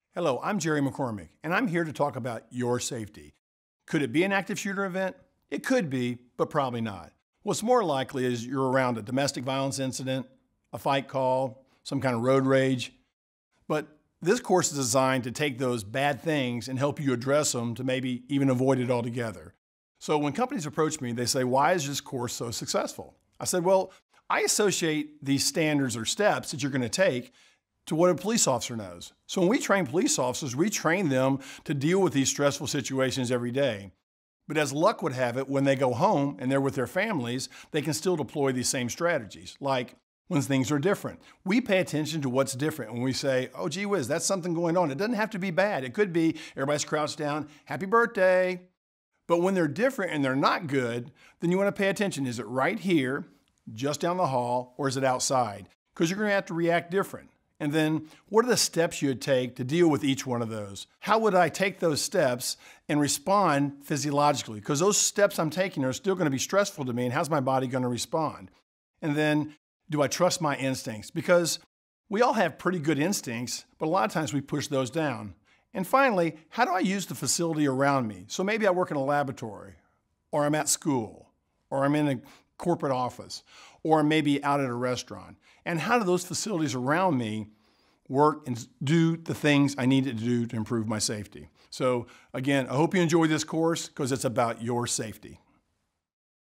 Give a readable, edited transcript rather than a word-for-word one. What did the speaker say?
Hello, I'm Jerry McCormick, and I'm here to talk about your safety. Could it be an active shooter event? It could be, but probably not. What's more likely is you're around a domestic violence incident, a fight call, some kind of road rage. But this course is designed to take those bad things and help you address them to maybe even avoid it altogether. So when companies approach me, they say, "Why is this course so successful?" I said, well, I associate these standards or steps that you're going to take to what a police officer knows. So when we train police officers, we train them to deal with these stressful situations every day. But as luck would have it, when they go home and they're with their families, they can still deploy these same strategies, like when things are different. We pay attention to what's different when we say, oh, gee whiz, that's something going on. It doesn't have to be bad. It could be everybody's crouched down, happy birthday. But when they're different and they're not good, then you want to pay attention. Is it right here, just down the hall, or is it outside? Because you're going to have to react different. And then what are the steps you'd take to deal with each one of those? How would I take those steps and respond physiologically? Because those steps I'm taking are still going to be stressful to me, and how's my body going to respond? And then do I trust my instincts? Because we all have pretty good instincts, but a lot of times we push those down. And finally, how do I use the facility around me? So maybe I work in a laboratory, or I'm at school, or I'm in a corporate office, or maybe out at a restaurant. And how do those facilities around me work and do the things I need to do to improve my safety? So again, I hope you enjoy this course because it's about your safety.